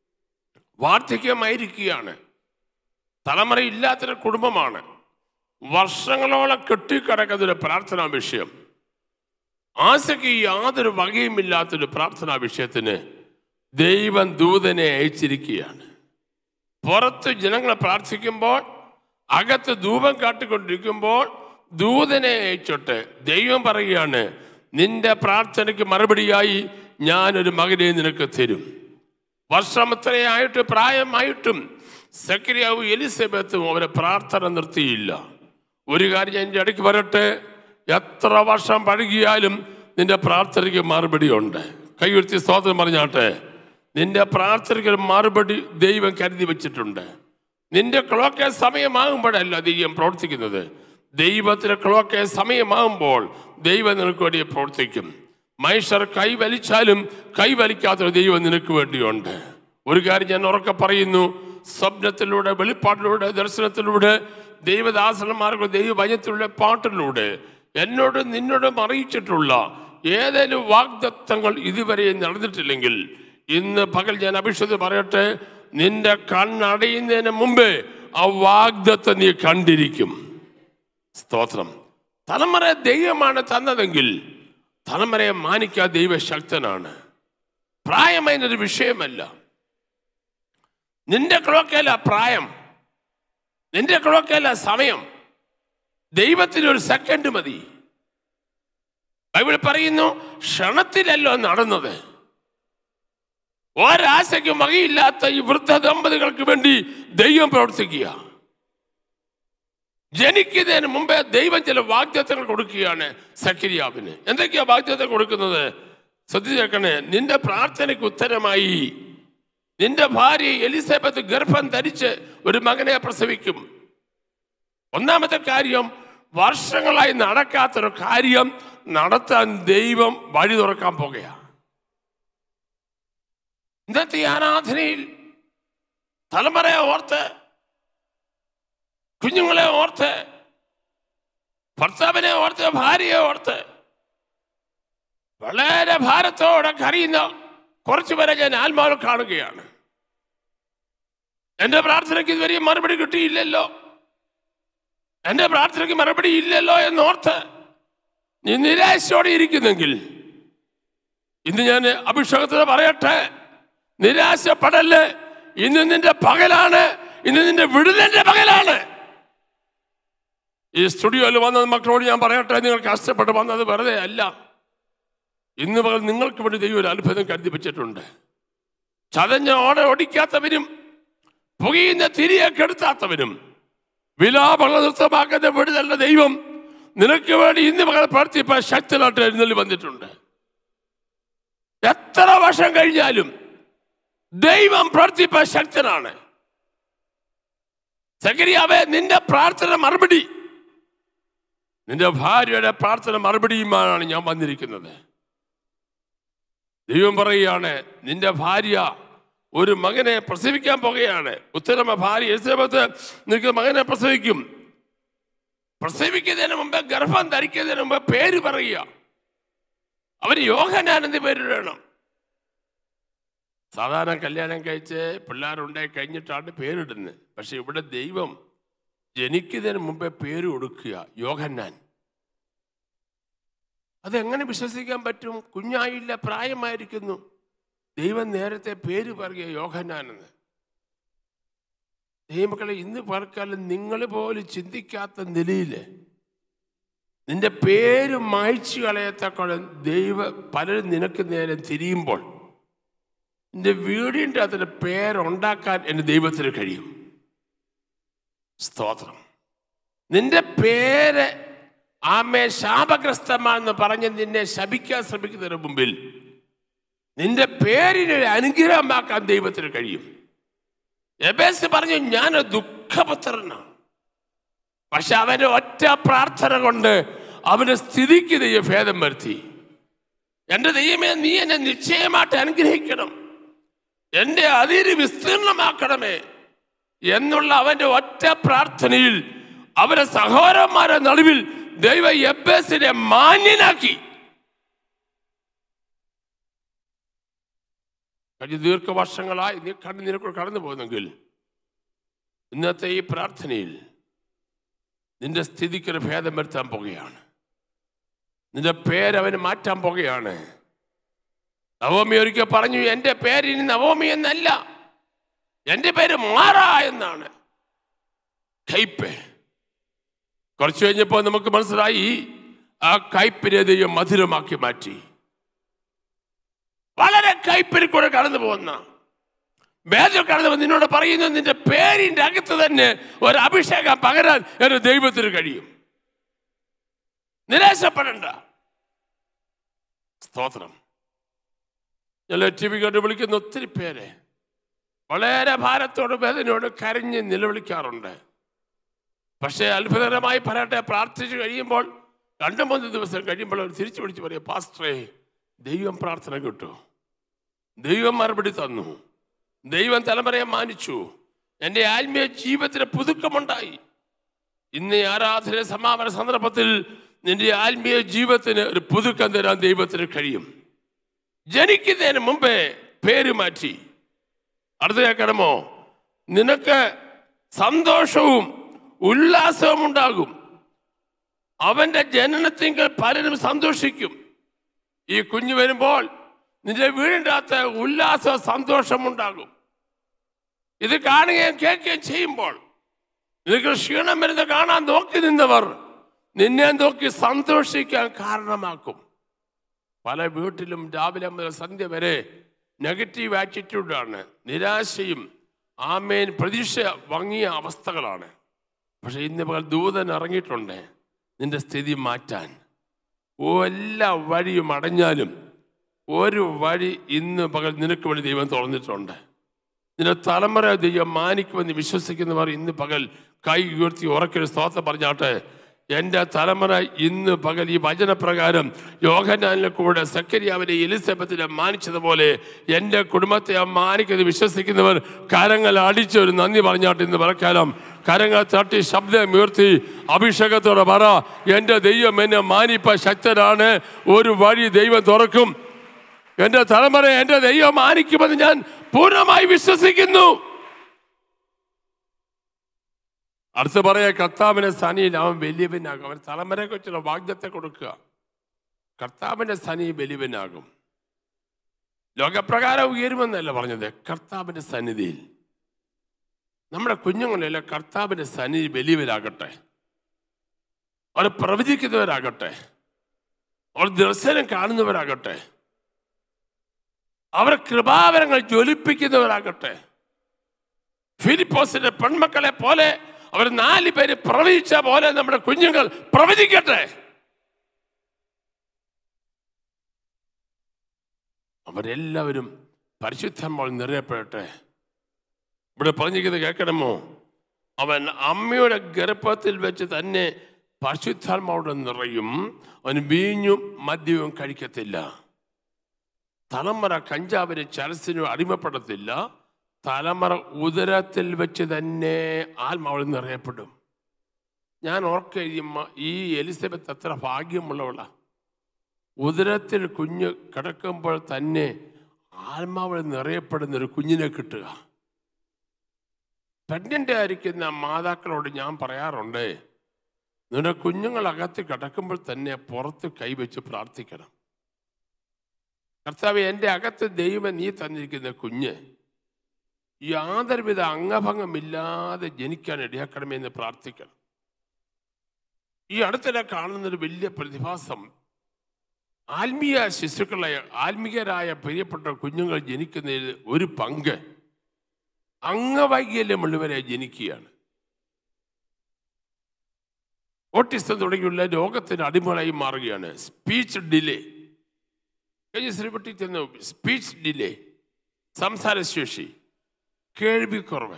വാർദ്ധക്യമായിരിക്കുകയാണ്, തലമുറയില്ലാത്തൊരു കുടുംബമാണ്, വർഷങ്ങളോളം കെട്ടിക്കിടക്കുന്നൊരു പ്രാർത്ഥനാ വിഷയം. ആശയ്ക്ക് യാതൊരു വകയുമില്ലാത്തൊരു പ്രാർത്ഥനാ വിഷയത്തിന് ദൈവം ദൂതനെ അയച്ചിരിക്കുകയാണ്. പുറത്ത് ജനങ്ങളെ പ്രാർത്ഥിക്കുമ്പോൾ, അകത്ത് ധൂപം കാട്ടിക്കൊണ്ടിരിക്കുമ്പോൾ ദൂതനെ അയച്ചോട്ടെ. ദൈവം പറയുകയാണ്, നിന്റെ പ്രാർത്ഥനയ്ക്ക് മറുപടിയായി ഞാനൊരു മകനെ നിനക്ക് തരും. വർഷം ഇത്രയായിട്ട് പ്രായമായിട്ടും സക്കരിയാവും എലിസബത്തും അവരെ പ്രാർത്ഥന നിർത്തിയില്ല. ഒരു കാര്യം ഞാൻ എൻ്റെ ഇടയ്ക്ക് പറയട്ടെ, എത്ര വർഷം പഴകിയാലും നിന്റെ പ്രാർത്ഥനയ്ക്ക് മറുപടി ഉണ്ട്. കൈയുയർത്തി സ്തോത്രം പറഞ്ഞാട്ടെ. നിന്റെ പ്രാർത്ഥനയ്ക്ക് മറുപടി ദൈവം കരുതി വെച്ചിട്ടുണ്ട്. നിന്റെ ക്ലോക്ക് സമയമാകുമ്പോഴല്ല ദൈവം പ്രവർത്തിക്കുന്നത്. ദൈവത്തിൻ്റെ ക്ലോക്ക് സമയമാകുമ്പോൾ ദൈവം നിനക്ക് വേണ്ടി പ്രവർത്തിക്കും. മനുഷ്യർ കൈവലിച്ചാലും കൈവലിക്കാത്തൊരു ദൈവം നിനക്ക് വേണ്ടിയുണ്ട്. ഒരു കാര്യം ഞാൻ ഉറക്കെ പറയുന്നു, സ്വപ്നത്തിലൂടെ, വെളിപ്പാടിലൂടെ, ദർശനത്തിലൂടെ, ദൈവദാസന്മാർക്ക് ദൈവഭയത്തിലൂടെ, പാട്ടിലൂടെ എന്നോടും നിന്നോടും അറിയിച്ചിട്ടുള്ള ഏതെങ്കിലും വാഗ്ദത്തങ്ങൾ ഇതുവരെ നടന്നിട്ടില്ലെങ്കിൽ ഇന്ന് പകൽ ഞാൻ അഭിഷേകത്തിൽ പറയട്ടെ, നിന്റെ കണ്ണടയുന്നതിന് മുമ്പേ ആ വാഗ്ദത്തം നീ കണ്ടിരിക്കും. സ്തോത്രം. തലമുറ ദൈവമാണ് തന്നതെങ്കിൽ തലമുറയെ മാനിക്കാൻ ദൈവശക്തനാണ്. പ്രായം അതിനൊരു വിഷയമല്ല. നിന്റെ ക്ലോക്കല്ല പ്രായം, നിന്റെ ക്ലോക്കല്ല സമയം. ദൈവത്തിന് ഒരു സെക്കൻഡ് മതി. ബൈബിൾ പറയുന്നു, ക്ഷണത്തിലല്ലോ നടന്നത്. ഒരാശയ്ക്കും വകയില്ലാത്ത ഈ വൃദ്ധ ദമ്പതികൾക്ക് വേണ്ടി ദൈവം പ്രവർത്തിക്കുക. ജനിക്കുന്നതിന് മുമ്പേ ദൈവം ചില വാഗ്ദത്തങ്ങൾ കൊടുക്കുകയാണ് സക്കരിയാവിന്. എന്തൊക്കെയാ വാഗ്ദത്തം കൊടുക്കുന്നത്? ശ്രദ്ധിച്ചേക്കണേ. നിന്റെ പ്രാർത്ഥനയ്ക്ക് ഉത്തരമായി നിന്റെ ഭാര്യ എലിസബത്ത് ഗർഭം ധരിച്ച് ഒരു മകനെ പ്രസവിക്കും. ഒന്നാമത്തെ കാര്യം, വർഷങ്ങളായി നടക്കാത്തൊരു കാര്യം നടത്താൻ ദൈവം വഴി തുറക്കാൻ പോകുകയാണ്. ഇന്നത്തെ ആരാധനയിൽ തലമുറയെ ഓർത്ത്, കുഞ്ഞുങ്ങളെ ഓർത്ത്, ഭർത്താവിനെ ഓർത്ത്, ഭാര്യയെ ഓർത്ത് വളരെ ഭാരത്തോടെ കരയുന്ന കുറച്ചു പേരെ ഞാൻ ആത്മാവിൽ കാണുകയാണ്. എൻ്റെ പ്രാർത്ഥനയ്ക്ക് ഇതുവരെ മറുപടി കിട്ടിയില്ലല്ലോ, എൻ്റെ പ്രാർത്ഥനയ്ക്ക് മറുപടി ഇല്ലല്ലോ എന്നോർത്ത് നീ നിരാശയോടെ ഇരിക്കുന്നെങ്കിൽ ഇന്ന് ഞാൻ അഭിഷേകത്തിന് പറയട്ടെ, നിരാശപ്പെടല്ലേ. ഇന്ന് നിന്റെ പകലാണ്, ഇന്ന് നിന്റെ വിടുതലിന്റെ പകലാണ്. ഈ സ്റ്റുഡിയോയിൽ വന്നത് മക്കളോട് ഞാൻ പറയട്ടെ, നിങ്ങൾ കഷ്ടപ്പെട്ട് വന്നത് വെറുതെ അല്ല. ഇന്ന് പകൽ നിങ്ങൾക്ക് വേണ്ടി ദൈവം ഒരു അത്ഭുതം കരുതി വെച്ചിട്ടുണ്ട്. ചതഞ്ഞ ഓട ഒടിക്കാത്തവരും പുകയുന്ന തിരിയെ കെടുത്താത്തവരും വിലാപങ്ങൾ നൃത്തമാക്കുന്ന വിടുതലിന്റെ ദൈവം നിനക്ക് വേണ്ടി ഇന്ന് പകൽ പ്രവർത്തിപ്പാൻ ശക്തനായിട്ട് എഴുന്നള്ളി വന്നിട്ടുണ്ട്. എത്ര വർഷം കഴിഞ്ഞാലും ദൈവം പ്രവർത്തിപ്പാൻ ശക്തനാണ്. സക്കരിയാവേ, നിന്റെ പ്രാർത്ഥന മറുപടി, നിന്റെ ഭാര്യയുടെ പ്രാർത്ഥന മറുപടിയുമാണ് ഞാൻ വന്നിരിക്കുന്നത്. ദൈവം പറയുകയാണ്, നിന്റെ ഭാര്യ ഒരു മകനെ പ്രസവിക്കാൻ പോകുകയാണ്. ഉത്തരമ ഭാര്യ എലിസബത്ത് നിനക്ക് മകനെ പ്രസവിക്കും. പ്രസവിക്കുന്നതിന് മുമ്പ്, ഗർഭം ധരിക്കുന്നതിന് മുമ്പ് പേര് പറയുക. അവന് യോഹന്നാൻ എന്ന് പേരിടണം. സാധാരണ കല്യാണം കഴിച്ച് പിള്ളേരുണ്ടായി കഴിഞ്ഞിട്ടാണ് പേരിടുന്നത്. പക്ഷെ ഇവിടെ ദൈവം ജനിക്കുന്നതിന് മുമ്പേ പേര് കൊടുക്കുക, യോഹന്നാൻ. അതെങ്ങനെ വിശ്വസിക്കാൻ പറ്റും? കുഞ്ഞായില്ല, പ്രായമായിരിക്കുന്നു. ദൈവം നേരത്തെ പേര് പറയുക യോഹന്നാൻ എന്ന്. ദൈവമക്കളെ, ഇന്ന് പറക്കാലം നിങ്ങൾ പോലും ചിന്തിക്കാത്ത നിലയിൽ നിന്റെ പേര് മായ്ച്ചു കളയത്തക്കോളം പലരും നിനക്ക് നേരെ തിരിയുമ്പോൾ നിന്റെ വീടിൻ്റെ അതിൻ്റെ പേരുണ്ടാക്കാൻ എൻ്റെ ദൈവത്തിന് കഴിയും. സ്തോത്രം. നിന്റെ പേര് ആമേ ശാപഗ്രസ്തമാണെന്ന് പറഞ്ഞ് നിന്നെ ശപിക്കാൻ ശ്രമിക്കുന്നതിന് മുമ്പിൽ നിന്റെ പേരിനൊരു അനുഗ്രഹമാക്കാൻ ദൈവത്തിന് കഴിയും. എബേസ് പറഞ്ഞു, ഞാൻ ദുഃഖപുത്രനാണ്. പക്ഷെ അവൻ്റെ ഒറ്റ പ്രാർത്ഥന കൊണ്ട് അവൻ്റെ സ്ഥിതിക്ക് ദൈവം ഭേദം വരുത്തി. എൻ്റെ ദൈവമേ, നീ എന്നെ നിശ്ചയമായിട്ട് അനുഗ്രഹിക്കണം, എൻ്റെ അതിര് വിസ്തീർണമാക്കണമേ എന്നുള്ള അവൻ്റെ ഒറ്റ പ്രാർത്ഥനയിൽ അവരുടെ സഹോദരന്മാരുടെ നടുവിൽ ദൈവം എബേസിനെ മാന്യനാക്കി. കഴിഞ്ഞ ദീർഘവർഷങ്ങളായി നീ നിനക്കൂടെ കടന്നു പോകുന്നെങ്കിൽ ഇന്നത്തെ ഈ പ്രാർത്ഥനയിൽ നിന്റെ സ്ഥിതിക്കൊരു ഭേദം വരുത്താൻ പോകുകയാണ്. നിന്റെ പേരവന് മാറ്റാൻ പോകുകയാണ്. നവോമി ഒരിക്കൽ പറഞ്ഞു, എൻ്റെ പേര് ഇനി നവോമി എന്നല്ല, എൻ്റെ പേര് മാറാ എന്നാണ്. കയ്പ്. കുറച്ചു കഴിഞ്ഞപ്പോൾ നമുക്ക് മനസ്സിലായി, ആ കയ്പിനെ ദൈവം മധുരമാക്കി മാറ്റി. വളരെ കയ്പിൽ കൂടെ കടന്നു പോകുന്ന വേദന കടന്നു പോകുന്ന നിന്നോട് പറയുന്നു, നിന്റെ പേരിൻ്റെ അകത്ത് തന്നെ ഒരു അഭിഷേകം പകരാൻ എൻ്റെ ദൈവത്തിന് കഴിയും. നിരാശപ്പെടണ്ട. സ്തോത്രം. ഞാൻ TV കണ്ട് വിളിക്കുന്ന ഒത്തിരി പേരെ വളരെ ഭാരത്തോട് വേദനയോട് കരഞ്ഞ് നിലവിളിക്കാറുണ്ട്. പക്ഷേ അത്ഭുതകരമായി പറയട്ടെ, പ്രാർത്ഥിച്ച് കഴിയുമ്പോൾ 2-3 ദിവസം കഴിയുമ്പോൾ അവർ തിരിച്ചു വിളിച്ച് പറയും, പാസ്റ്ററേ, ദൈവം പ്രാർത്ഥന കേട്ടു, ദൈവം മറുപടി തന്നു, ദൈവം തലമുറയെ മാനിച്ചു, എൻ്റെ ആത്മീയ ജീവിതത്തിന് പുതുക്കമുണ്ടായി. ഇന്ന് ആരാധന സമാപന സന്ദർഭത്തിൽ നിന്റെ ആത്മീയ ജീവിതത്തിന് ഒരു പുതുക്കം തരാൻ ദൈവത്തിന് കഴിയും. ജനിക്കുന്നതിന് മുമ്പേ പേര് മാറ്റി. അടുത്ത കേൾക്കണമോ? നിനക്ക് സന്തോഷവും ഉല്ലാസവും ഉണ്ടാകും. അവന്റെ ജനനത്തിങ്കൽ പലരും സന്തോഷിക്കും. ഈ കുഞ്ഞ് വരുമ്പോൾ നിന്റെ വീടിൻ്റെ അകത്ത് ഉല്ലാസ സന്തോഷമുണ്ടാകും. ഇത് കാണുകയും കേൾക്കുകയും ചെയ്യുമ്പോൾ നിനക്ക് ക്ഷീണം വരുന്ന കാണാൻ നോക്കി നിന്നവർ നിന്നെ നോക്കി സന്തോഷിക്കാൻ കാരണമാക്കും. പല വീട്ടിലും രാവിലെ മുതൽ സന്ധ്യ വരെ നെഗറ്റീവ് ആറ്റിറ്റ്യൂഡാണ്, നിരാശയും ആമേൻ പ്രതീക്ഷ ഭംഗിയ അവസ്ഥകളാണ്. പക്ഷെ ഇന്ന് പകൽ ദൂതൻ ഇറങ്ങിയിട്ടുണ്ട് നിന്റെ സ്ഥിതി മാറ്റാൻ. എല്ലാ വഴിയും അടഞ്ഞാലും ഒരു വഴി ഇന്ന് പകൽ നിനക്ക് വേണ്ടി ദൈവം തുറന്നിട്ടുണ്ട്. നിന്റെ തലമുറ ദൈവം മാനിക്കുമെന്ന് വിശ്വസിക്കുന്നവർ ഇന്ന് പകൽ കൈ ഉയർത്തി ഉറക്കൊരു സ്തോത്രം പറഞ്ഞാട്ടെ. എൻ്റെ തലമുറ ഇന്ന് പകൽ ഈ വചനപ്രകാരം യോഹന്നാനിലെ കൂടെ സക്കരിയാവിനെ എലിസബത്തിനെ മാനിച്ചതുപോലെ എൻ്റെ കുടുംബത്തെ മാനിക്കുന്നത് വിശ്വസിക്കുന്നവർ കരങ്ങൾ അടിച്ചൊരു നന്ദി പറഞ്ഞാട്ട് ഇന്ന് പറക്കാലം. കരങ്ങൾ തട്ടി ശബ്ദം ഉയർത്തി അഭിഷേകത്തോടെ പറ, എൻ്റെ ദൈവം എന്നെ മാനിപ്പ ശക്തനാണ്, ഒരു വഴി ദൈവം തുറക്കും. എൻ്റെ തലമുറ എൻ്റെ ദൈവം മാനിക്കുമെന്ന് ഞാൻ പൂർണ്ണമായി വിശ്വസിക്കുന്നു. അടുത്ത് പറയാ, കർത്താവിന്റെ സനിയിൽ അവൻ വലിയവനാകും. അവൻ തലമുറയെ കുറിച്ചുള്ള വാഗ്ദത്തെ കൊടുക്കുക. കർത്താവിന്റെ സനി വലിയവനാകും. ലോകപ്രകാരം ഉയരുമെന്നല്ല പറഞ്ഞത്, കർത്താവിന്റെ സന്നിധിയിൽ. നമ്മുടെ കുഞ്ഞുങ്ങളെല്ലാം കർത്താവിന്റെ സന്നിധി വലിയവരാകട്ടെ, അവർ പ്രവചിക്കുന്നവരാകട്ടെ, അവർ ദർശനം കാണുന്നവരാകട്ടെ, അവർ കൃപാവരങ്ങൾ ജ്വലിപ്പിക്കുന്നവരാകട്ടെ. ഫിലിപ്പോസിന്റെ പെൺമക്കളെ പോലെ അവർ 4 പേര് പ്രവചിച്ച പോലെ നമ്മുടെ കുഞ്ഞുങ്ങൾ പ്രവചിക്കട്ടെ. അവരെല്ലാവരും പരിശുദ്ധാത്മാവിൽ നിറയപ്പെടട്ടെ. ഇവിടെ പറഞ്ഞിരിക്കുന്നത് കേൾക്കണമോ? അവൻ അമ്മയുടെ ഗർഭത്തിൽ വെച്ച് തന്നെ പരിശുദ്ധാത്മാവോടെ നിറയും. അവൻ വീഞ്ഞും മദ്യവും കഴിക്കത്തില്ല. തലമുറ കഞ്ചാവിന് ചരസിനും അടിമപ്പെടത്തില്ല. തലമുറ ഉദരത്തിൽ വെച്ച് തന്നെ ആത്മാവിൽ നിറയപ്പെടും. ഞാൻ ഓർക്കുക, ഈ എലിസബത്ത് അത്ര ഭാഗ്യമുള്ളവളാ. ഉദരത്തിൽ കുഞ്ഞ് കിടക്കുമ്പോൾ തന്നെ ആത്മാവിൽ നിറയപ്പെടുന്ന ഒരു കുഞ്ഞിനെ കിട്ടുക. പ്രഗ്നൻ്റ് ആയിരിക്കുന്ന മാതാക്കളോട് ഞാൻ പറയാറുണ്ട്, നിങ്ങളുടെ കുഞ്ഞുങ്ങളകത്ത് കിടക്കുമ്പോൾ തന്നെ പുറത്ത് കൈവച്ച് പ്രാർത്ഥിക്കണം. കർത്താവേ, എൻ്റെ അകത്ത് ദൈവം നീ തന്നിരിക്കുന്ന കുഞ്ഞ് യാതൊരുവിധ അംഗഭംഗമില്ലാതെ ജനിക്കാൻ ഇടയാക്കണമെന്ന് പ്രാർത്ഥിക്കണം. ഈ അടുത്തിടെ കാണുന്നൊരു വലിയ പ്രതിഭാസം, ആത്മീയ ശിശുക്കളായ ആത്മീയരായ പ്രിയപ്പെട്ട കുഞ്ഞുങ്ങൾ ജനിക്കുന്നതിൽ ഒരു പങ്ക് അംഗവൈകല്യമുള്ളവരെ ജനിക്കുകയാണ്. ഓട്ടിസം തുടങ്ങിയുള്ള രോഗത്തിന് അടിമകളായി മാറുകയാണ്. സ്പീച്ച് ഡിലേ, സ്പീച്ച് ഡിലേ, സംസാരശേഷി, കേൾവിക്കുറവ്.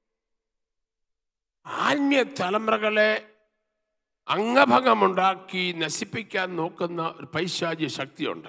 ആത്മീയ തലമുറകളെ അംഗഭംഗമുണ്ടാക്കി നശിപ്പിക്കാൻ നോക്കുന്ന ഒരു പൈശാചിക ശക്തിയുണ്ട്.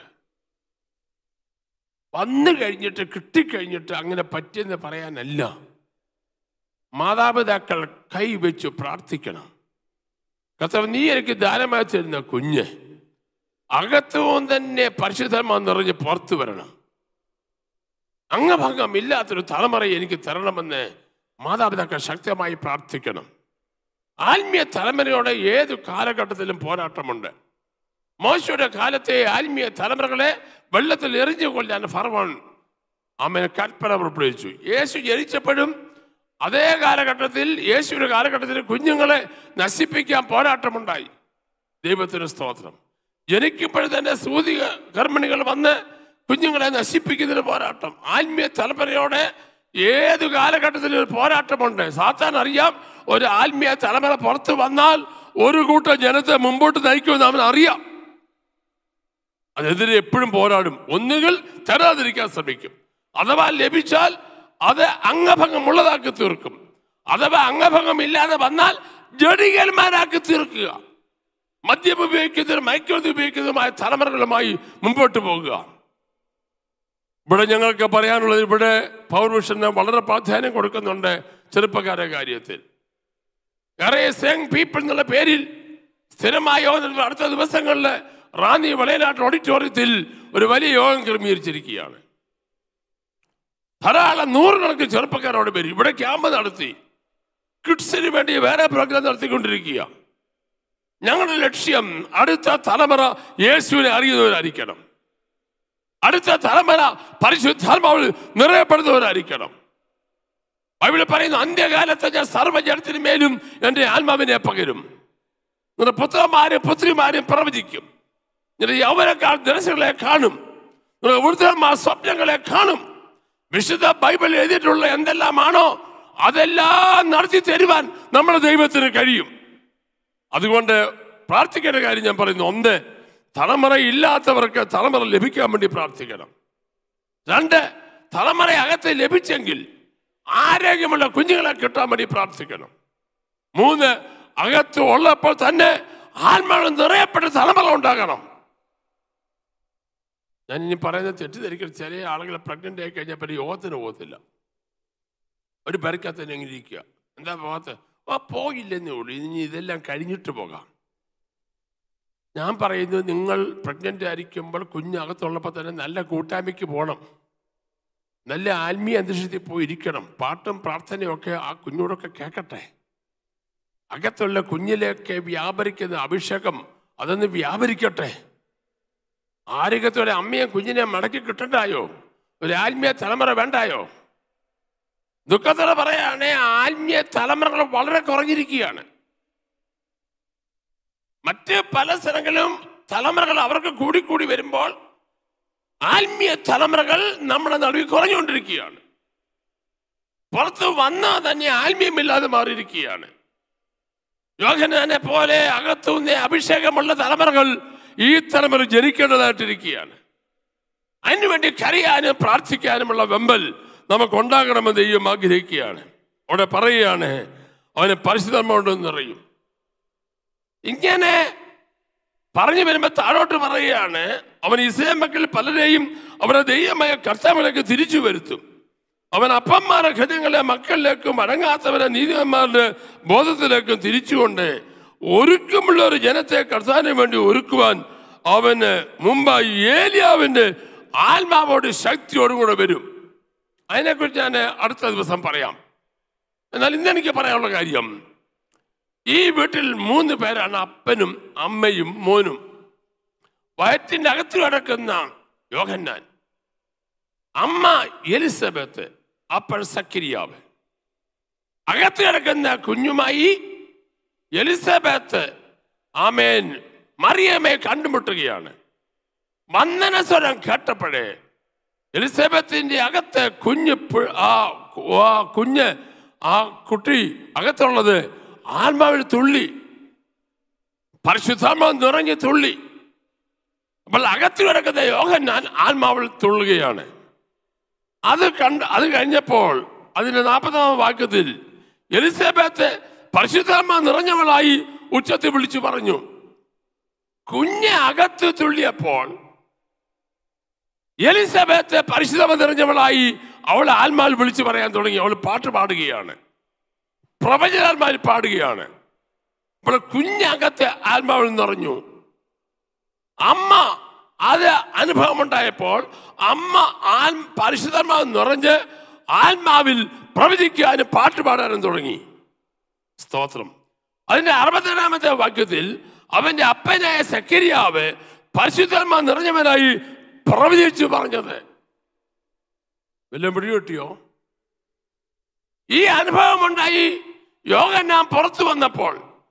വന്നു കഴിഞ്ഞിട്ട് കിട്ടിക്കഴിഞ്ഞിട്ട് അങ്ങനെ പറ്റിയെന്ന് പറയാനല്ല, മാതാപിതാക്കൾ കൈവച്ചു പ്രാർത്ഥിക്കണം. കർത്താവ്, നീ എനിക്ക് ദാനമായി തരുന്ന കുഞ്ഞ് അകത്തും തന്നെ പരിശുദ്ധമായി നിറഞ്ഞ് പുറത്തു വരണം. അംഗഭംഗം ഇല്ലാത്തൊരു തലമുറ എനിക്ക് തരണമെന്ന് മാതാപിതാക്കൾ ശക്തമായി പ്രാർത്ഥിക്കണം. ആത്മീയ തലമുറയോടെ ഏതു കാലഘട്ടത്തിലും പോരാട്ടമുണ്ട്. മോശയുടെ കാലത്തെ ആത്മീയ തലമുറകളെ വെള്ളത്തിൽ എറിഞ്ഞു കൊല്ലാൻ ഫറവോൻ അമ്മനെ കൽപ്പന പുറപ്പെടുവിച്ചു. യേശു ജനിച്ചപ്പോഴും അതേ കാലഘട്ടത്തിൽ, യേശുവിന്റെ കാലഘട്ടത്തിൽ കുഞ്ഞുങ്ങളെ നശിപ്പിക്കാൻ പോരാട്ടമുണ്ടായി. ദൈവത്തിന് സ്തോത്രം. ജനിക്കുമ്പോഴും തന്നെ സൂതിക കർമ്മിണികൾ വന്ന് കുഞ്ഞുങ്ങളെ നശിപ്പിക്കുന്നതിന് പോരാട്ടം. ആത്മീയ തലമുറയോടെ ഏതു കാലഘട്ടത്തിലും ഒരു പോരാട്ടമുണ്ട്. സാത്താൻ അറിയാം, ഒരു ആത്മീയ തലമുറ പുറത്ത് വന്നാൽ ഒരു കൂട്ടം ജനത്തെ മുമ്പോട്ട് നയിക്കുമെന്ന് അവൻ അറിയാം. അതെതിരെ എപ്പോഴും പോരാടും. ഒന്നുകിൽ തരാതിരിക്കാൻ ശ്രമിക്കും, അഥവാ ലഭിച്ചാൽ അത് അംഗഭംഗം ഉള്ളതാക്കി തീർക്കും. അഥവാ അംഗഭംഗം ഇല്ലാതെ വന്നാൽ ജഡികന്മാരാക്കി തീർക്കുക. മദ്യം ഉപയോഗിക്കുന്നതും മയക്കുമരുന്ന് ഉപയോഗിക്കുന്നതുമായ തലമുറകളുമായി മുമ്പോട്ട് പോകുക. ഇവിടെ ഞങ്ങൾക്ക് പറയാനുള്ളത്, ഇവിടെ പവർവിഷന് വളരെ പ്രാധാന്യം കൊടുക്കുന്നുണ്ട് ചെറുപ്പക്കാരുടെ കാര്യത്തിൽ. യങ് പീപ്പിൾ എന്നുള്ള പേരിൽ സ്ഥിരമായ യോഗം അടുത്ത ദിവസങ്ങളിൽ റാന്നി വളയനാട്ട് ഓഡിറ്റോറിയത്തിൽ ഒരു വലിയ യോഗം ക്രമീകരിച്ചിരിക്കുകയാണ്. ധാരാളം നൂറുകണക്കിന് ചെറുപ്പക്കാരോട് പേര് ഇവിടെ ക്യാമ്പ് നടത്തി കിഡ്സിന് വേണ്ടി വേറെ പ്രോഗ്രാം നടത്തിക്കൊണ്ടിരിക്കുക. ഞങ്ങളുടെ ലക്ഷ്യം അടുത്ത തലമുറ യേശുവിനെ അറിയുന്നവരായിരിക്കണം. അടുത്ത തലമുറ പരിശുദ്ധാത്മാവിൽ നിറയപ്പെടുന്നവരായിരിക്കണം. ബൈബിളിൽ പറയുന്നു, അന്ത്യകാലത്ത് ഞാൻ സർവ്വജനത്തിനു മേലും എൻ്റെ ആത്മാവിനെ പകരും. നിങ്ങളുടെ പുത്രന്മാരും പുത്രിമാരും പ്രവചിക്കും. നിങ്ങളുടെ യൗവനക്കാർ ദർശനങ്ങളെ കാണും. നിങ്ങളുടെ വൃദ്ധന്മാർ സ്വപ്നങ്ങളെ കാണും. വിശുദ്ധ ബൈബിളിൽ എഴുതിയിട്ടുള്ള എന്തെല്ലാമാണോ അതെല്ലാം നടത്തി തരുവാൻ നമ്മുടെ ദൈവത്തിന് കഴിയും. അതുകൊണ്ട് പ്രാർത്ഥിക്കേണ്ട കാര്യം ഞാൻ പറയുന്നു. ഒന്ന്, തലമുറ ഇല്ലാത്തവർക്ക് തലമുറ ലഭിക്കാൻ വേണ്ടി പ്രാർത്ഥിക്കണം. രണ്ട്, തലമുറ അകത്ത് ലഭിച്ചെങ്കിൽ ആരോഗ്യമുള്ള കുഞ്ഞുങ്ങളെ കിട്ടാൻ വേണ്ടി പ്രാർത്ഥിക്കണം. മൂന്ന്, അകത്ത് ഉള്ളപ്പോൾ തന്നെ ആത്മാവിൽ നിറയപ്പെട്ട തലമുറ ഉണ്ടാകണം. ഞാൻ ഇനി പറയുന്നത് തെറ്റിദ്ധരിക്കൽ. ചില ആളുകൾ പ്രഗ്നന്റ് ആയി കഴിഞ്ഞപ്പോൾ യോഗത്തിന് പോകത്തില്ല. ഒരു പെരക്കകത്ത് തന്നെ എങ്ങനെ ഇരിക്കുക. എന്താ പോകാത്ത? പോയില്ലെന്നേ ഉള്ളൂ, ഇനി ഇതെല്ലാം കഴിഞ്ഞിട്ട് പോകാം. ഞാൻ പറയുന്നത്, നിങ്ങൾ പ്രഗ്നന്റ് ആയിരിക്കുമ്പോൾ കുഞ്ഞകത്തുള്ളപ്പോൾ തന്നെ നല്ല കൂട്ടായ്മയ്ക്ക് പോകണം. നല്ല ആത്മീയ അന്തരീക്ഷത്തിൽ പോയി ഇരിക്കണം. പാട്ടും പ്രാർത്ഥനയും ഒക്കെ ആ കുഞ്ഞോടൊക്കെ കേൾക്കട്ടെ. അകത്തുള്ള കുഞ്ഞിലേക്ക് വ്യാപരിക്കുന്ന അഭിഷേകം അതൊന്ന് വ്യാപരിക്കട്ടെ. ആരോഗ്യത്തോടെ അമ്മയും കുഞ്ഞിനെ മടക്കി കിട്ടണ്ടായോ? ഒരു ആത്മീയ തലമുറ വേണ്ടായോ? ദുഃഖത്തോടെ പറയുകയാണെ ആത്മീയ തലമുറകൾ വളരെ കുറഞ്ഞിരിക്കുകയാണ്. മറ്റ് പല സ്ഥലങ്ങളിലും തലമുറകൾ അവർക്ക് കൂടിക്കൂടി വരുമ്പോൾ ആത്മീയ തലമുറകൾ നമ്മുടെ നടുവിൽ കുറഞ്ഞുകൊണ്ടിരിക്കുകയാണ്. പുറത്ത് വന്നാൽ തന്നെ ആത്മീയമില്ലാതെ മാറിയിരിക്കുകയാണ്. യോഹന്നാനെ പോലെ അകത്തുനിന്ന് അഭിഷേകമുള്ള തലമുറകൾ ഈ തലമുറ ജനിക്കേണ്ടതായിട്ടിരിക്കുകയാണ്. അതിനുവേണ്ടി കരയാനും പ്രാർത്ഥിക്കാനുമുള്ള വെമ്പൽ നമുക്കുണ്ടാകണമെന്ന് ദൈവം ആഗ്രഹിക്കുകയാണ്. അവിടെ പറയുകയാണ്, അവന് പരിശുദ്ധാത്മാവ് നിറയും. ഇങ്ങനെ പറഞ്ഞു വരുമ്പോൾ താഴോട്ട് പറയുകയാണ്, അവൻ ഇസ്രായേൽ മക്കൾ പലരെയും അവരുടെ ദൈവമായ കർത്താവിലേക്ക് തിരിച്ചു വരുത്തും. അവൻ അപ്പന്മാരുടെ ഹൃദയങ്ങളെ മക്കളിലേക്കും അടങ്ങാത്തവരെ നീതിമാന്മാരുടെ ബോധത്തിലേക്കും തിരിച്ചുകൊണ്ട് ഒരുക്കമുള്ള ഒരു ജനത്തെ കർത്താവിന് വേണ്ടി ഒരുക്കുവാൻ അവന് മുമ്പായി ഏലിയാവിൻ്റെ ആത്മാവോട് ശക്തിയോടും കൂടെ വരും. അതിനെക്കുറിച്ച് ഞാൻ അടുത്ത ദിവസം പറയാം. എന്നാൽ ഇന്നെനിക്ക് പറയാനുള്ള കാര്യം, ഈ വീട്ടിൽ 3 പേരാണ്, അപ്പനും അമ്മയും മോനും. വയറ്റിൻ്റെ അകത്ത് കിടക്കുന്ന യോഹന്നാൻ, അമ്മ എലിസബത്ത്, അപ്പൻ സക്കരിയാവ്. അകത്ത് കിടക്കുന്ന കുഞ്ഞുമായി എലിസബത്ത് ആമേൻ മറിയമെ കണ്ടുമുട്ടുകയാണ്. വന്ദനസ്വരം കേട്ടപ്പോഴേ എലിസബത്തിന്റെ അകത്ത് കുട്ടി അകത്തുള്ളത് ആത്മാവിൽ തുള്ളി, പരിശുദ്ധാത്മാവ് നിറഞ്ഞ് തുള്ളി. അപ്പോൾ അകത്ത് കിടക്കുന്ന യോഹന്നാൻ ആത്മാവിൽ തുള്ളുകയാണ്. അത് കഴിഞ്ഞപ്പോൾ അതിന്റെ 40-ാം വാക്യത്തിൽ എലിസബത്ത് പരിശുദ്ധാത്മാവ് നിറഞ്ഞവളായി ഉച്ചത്തിൽ വിളിച്ചു പറഞ്ഞു. കുഞ്ഞ് അകത്ത് തുള്ളിയപ്പോൾ എലിസബത്ത് പരിശുദ്ധാത്മാവ് നിറഞ്ഞവളായി അവൾ ആത്മാവിൽ വിളിച്ചു പറയാൻ തുടങ്ങി. അവൾ പാട്ട് പാടുകയാണ്, പ്രവചനാത്മാവിൽ പാടുകയാണ്. അപ്പോൾ കുഞ്ഞകത്ത് ആത്മാവിൽ നിറഞ്ഞു. അമ്മ അത് അനുഭവമുണ്ടായപ്പോൾ അമ്മ പരിശുദ്ധാത്മാവ് നിറഞ്ഞ് ആത്മാവിൽ പ്രവചിക്കാനും പാട്ട് പാടാനും തുടങ്ങി. സ്തോത്രം. അതിന്റെ 62-ാമത്തെ വാക്യത്തിൽ അവന്റെ അപ്പനായ സക്കരിയാവ് പരിശുദ്ധാത്മാവ് നിറഞ്ഞവനായി പ്രവചിച്ചു പറഞ്ഞത്. വല്ലതും പിടികിട്ടിയോ? ഈ അനുഭവമുണ്ടായി യോഹന്നാൻ പുറത്തു വന്നപ്പോൾ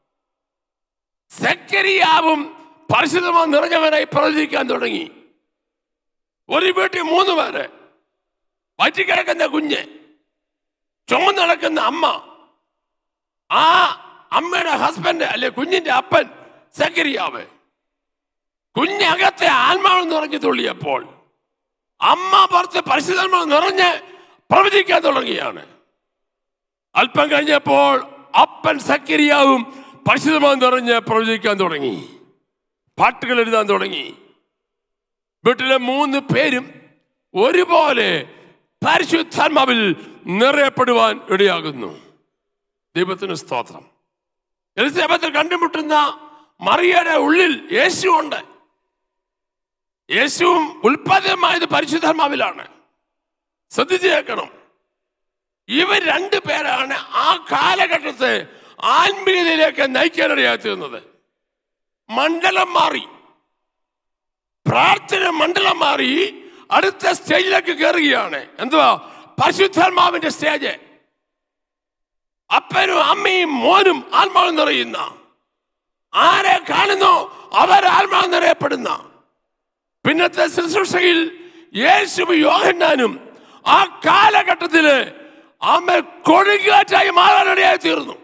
സക്കരിയാവും പരിശുദ്ധാത്മാവ് നിറഞ്ഞവനായി പ്രവചിക്കാൻ തുടങ്ങി. ഒരു വീട്ടിൽ 3 പേര്, വറ്റിക്കിടക്കുന്ന കുഞ്ഞ്, ചുമന്ന് നടക്കുന്ന അമ്മ, ആ അമ്മയുടെ ഹസ്ബൻഡ് അല്ലെ കുഞ്ഞിന്റെ അപ്പൻ സക്കരിയാവ്. കുഞ്ഞകത്തെ ആത്മാവ് നിറഞ്ഞു തുള്ളിയപ്പോൾ അമ്മ പുറത്ത് പരിശുദ്ധാത്മാവ് നിറഞ്ഞ് പ്രവചിക്കാൻ തുടങ്ങിയാണ്. അല്പം കഴിഞ്ഞപ്പോൾ അപ്പൻ സക്കരിയാവും പരിശുദ്ധമായി നിറഞ്ഞ് പ്രവചിക്കാൻ തുടങ്ങി, പാട്ടുകൾ എഴുതാൻ തുടങ്ങി. വീട്ടിലെ 3 പേരും ഒരുപോലെ പരിശുദ്ധാത്മാവിൽ നിറയപ്പെടുവാൻ ഇടയാകുന്നു. ദൈവത്തിന് സ്തോത്രം. എലിസബത്തിൽ കണ്ടുമുട്ടുന്ന മറിയയുടെ ഉള്ളിൽ യേശു ഉണ്ട്. യേശുവും ഉൽപ്പാദനമായത് പരിശുദ്ധാത്മാവിലാണ്. ശ്രദ്ധിച്ചു കേൾക്കണം. ഇവർ 2 പേരാണ് ആ കാലഘട്ടത്തെ ആത്മീയതയിലേക്ക് നയിക്കാനിടയായി തീർന്നത്. മണ്ഡലം മാറി, പ്രാർത്ഥന മണ്ഡലം മാറി, അടുത്ത സ്റ്റേജിലേക്ക് കയറുകയാണ്. എന്തുവാ? പരിശുദ്ധാത്മാവിന്റെ സ്റ്റേജ്. അപ്പനും അമ്മയും മോനും ആത്മാവ് നിറയുന്ന, ആരെ കാണുന്നോ അവർ ആത്മാവ് നിറയപ്പെടുന്ന. പിന്നത്തെ ശുശ്രൂഷയിൽ യേശുവും യോഹന്നാനും ആ കാലഘട്ടത്തില് അമ്മ കൊടുങ്കാറ്റായി മാറാനിടയായി തീർന്നു.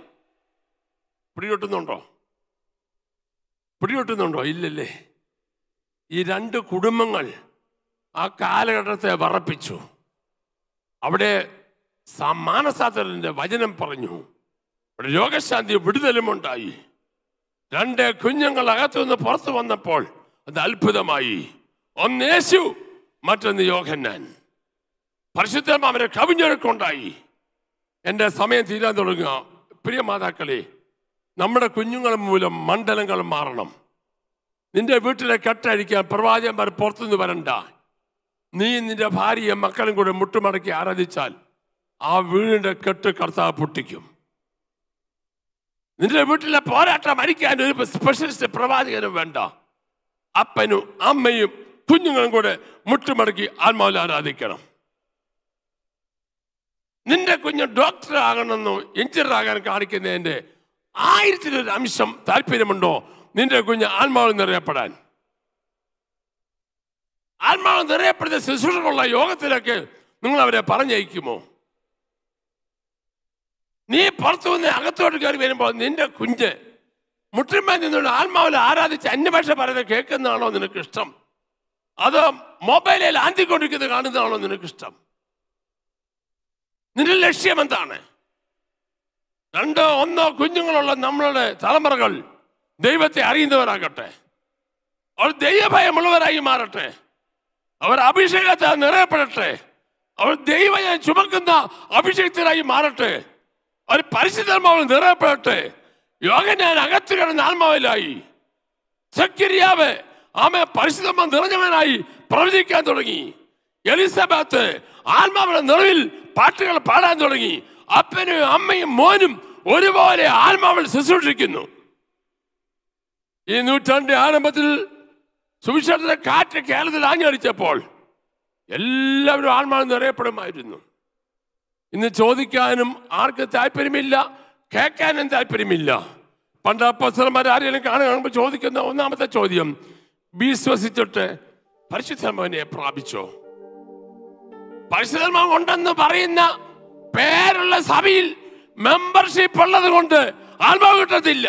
പിടികൊട്ടുന്നുണ്ടോ? ഇല്ലല്ലേ. ഈ 2 കുടുംബങ്ങൾ ആ കാലഘട്ടത്തെ വറപ്പിച്ചു. അവിടെ മാനസാന്തരന്റെ വചനം പറഞ്ഞു. അവിടെ രോഗശാന്തി വിടുതലും ഉണ്ടായി. 2 കുഞ്ഞുങ്ങൾ അകത്തുനിന്ന് പുറത്തു വന്നപ്പോൾ അത് അത്ഭുതമായി. ഒന്ന് യേശു, മറ്റൊന്ന് യോഹന്നാൻ. പരിശുദ്ധാത്മാവിനെ കവിഞ്ഞൊഴുക്കുണ്ടായി. എൻ്റെ സമയം തീരാൻ തുടങ്ങുക. പ്രിയ മാതാക്കളെ, നമ്മുടെ കുഞ്ഞുങ്ങൾ മൂലം മണ്ഡലങ്ങൾ മാറണം. നിന്റെ വീട്ടിലെ കെട്ടഴിക്കാൻ പ്രവാചകന്മാർ പുറത്തുനിന്ന് വരണ്ട. നീ നിന്റെ ഭാര്യയും മക്കളും കൂടെ മുട്ടുമടക്കി ആരാധിച്ചാൽ ആ വീടിന്റെ കെട്ട് കർത്താവ് പൊട്ടിക്കും. നിന്റെ വീട്ടിലെ പോരാട്ടം അടിക്കാൻ ഒരു സ്പെഷ്യലിസ്റ്റ് പ്രവാചകനും വേണ്ട. അപ്പനും അമ്മയും കുഞ്ഞുങ്ങളും കൂടെ മുട്ടുമടക്കി ആത്മാവിൽ ആരാധിക്കണം. നിന്റെ കുഞ്ഞ് ഡോക്ടർ ആകണമെന്നോ എഞ്ചിനീയർ ആകാൻ കാണിക്കുന്നതിൻ്റെ 1000 അംശം താല്പര്യമുണ്ടോ നിന്റെ കുഞ്ഞ് ആത്മാവിൽ നിറയപ്പെടാൻ? ആത്മാവ് നിറയപ്പെടുന്ന ശുശ്രൂഷകളുള്ള യോഗത്തിലേക്ക് നിങ്ങൾ അവരെ പറഞ്ഞയക്കുമോ? നീ പുറത്തു നിന്ന് അകത്തോട്ട് കയറി വരുമ്പോൾ നിന്റെ കുഞ്ഞ് മുട്ടിന്മേൽ നിന്നുള്ള ആത്മാവിൽ ആരാധിച്ച് അന്യഭാഷ പറയുന്നത് കേൾക്കുന്നതാണോ നിനക്ക് ഇഷ്ടം? അതോ മൊബൈലിൽ ആന്തിക്കൊണ്ടിരിക്കുന്നത് കാണുന്നതാണോ നിനക്ക് ഇഷ്ടം? നിന്റെ ലക്ഷ്യം എന്താണ്? 2 1 കുഞ്ഞുങ്ങളുള്ള നമ്മളുടെ തലമുറകൾ ദൈവത്തെ അറിയുന്നവരാകട്ടെ. അവർ ദൈവഭയമുള്ളവരായി മാറട്ടെ. അവർ അഭിഷേകത്താൽ നിറയപ്പെടട്ടെ. അവർ ദൈവം ചുമക്കുന്ന അഭിഷേകത്തിനായി മാറട്ടെ. അവർ പരിശുദ്ധാത്മാവിൽ നിറയപ്പെടട്ടെ. യോഹന്നാൻ അകത്ത് കിടന്ന ആത്മാവിലായി. സക്കരിയാവ് ആമേ പരിശുദ്ധാത്മാവ് നിറഞ്ഞവനായി പ്രവചിക്കാൻ തുടങ്ങി. എലിസബത്ത് ആത്മാവിന്റെ നിറവിൽ പാട്ടുകൾ പാടാൻ തുടങ്ങി. അപ്പനും അമ്മയും മോനും ഒരുപോലെ ആത്മാവിൽ ശുശ്രൂഷിക്കുന്നു. ഈ നൂറ്റാണ്ടിന്റെ ആരംഭത്തിൽ സുവിശേഷത്തിന്റെ കാറ്റ് കേരളത്തിൽ ആഞ്ഞടിച്ചപ്പോൾ എല്ലാവരും ആത്മാവിൽ നിറയപ്പെടുമായിരുന്നു. ഇന്ന് ചോദിക്കാനും ആർക്കും താല്പര്യമില്ല, കേൾക്കാനും താല്പര്യമില്ല. പണ്ട് അപ്പോസ്തലന്മാർ ആരെങ്കിലും കാണുമ്പോൾ ചോദിക്കുന്ന ഒന്നാമത്തെ ചോദ്യം, വിശ്വസിച്ചിട്ട് പരിശുദ്ധാത്മാവിനെ പ്രാപിച്ചോ? പരിശുദ്ധാത്മാവ് ഉണ്ടെന്ന് പറയുന്ന പേരുള്ള സഭയിൽ മെമ്പർഷിപ്പ് ഉള്ളത് കൊണ്ട് ആത്മാവ് കിട്ടത്തില്ല.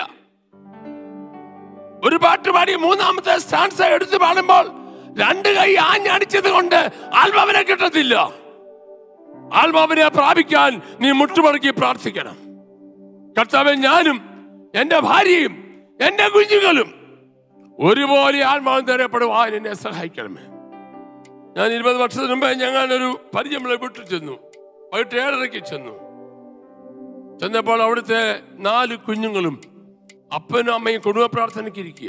ഒരു പാട്ട് പാടി 3ാമത്തെ സ്റ്റാൻസ എടുത്ത് പാടുമ്പോൾ 2 കൈ ആഞ്ഞടിച്ചത് കൊണ്ട് ആത്മാവിനെ കിട്ടത്തില്ല. ആത്മാവിനെ പ്രാപിക്കാൻ നീ മുട്ടുമടക്കി പ്രാർത്ഥിക്കണം. കർത്താവേ, ഞാനും എൻ്റെ ഭാര്യയും എൻ്റെ കുഞ്ഞുങ്ങളും ഒരുപോലെ ആത്മാവിൽ നിറയപ്പെടുവാൻ എന്നെ സഹായിക്കണമേ. ഞാൻ 20 വർഷത്തിന് മുമ്പേ ഞങ്ങളൊരു പരിചയമുള്ള വീട്ടിൽ ചെന്നു. വൈകിട്ട് 7:30 ചെന്നപ്പോൾ അവിടുത്തെ 4 കുഞ്ഞുങ്ങളും അപ്പനും അമ്മയും കുടുംബ പ്രാർത്ഥനയ്ക്ക് ഇരിക്കുക.